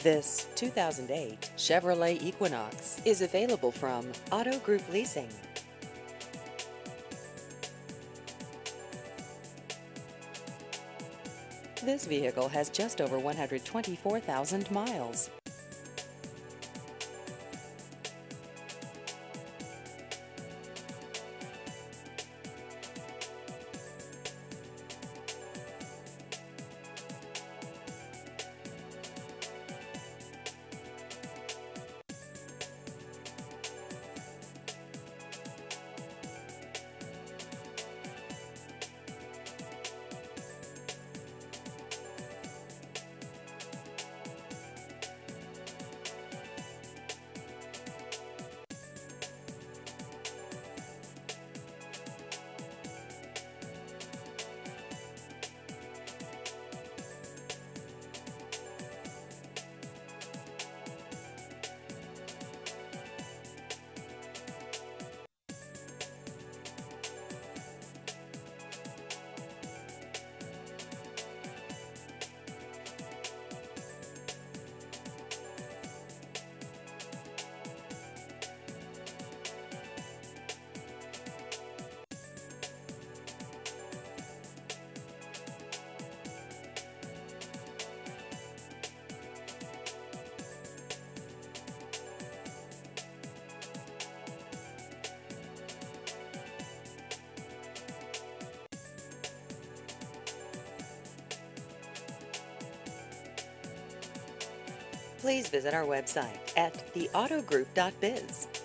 This 2008 Chevrolet Equinox is available from Auto Group Leasing. This vehicle has just over 124,000 miles. Please visit our website at theautogroup.biz.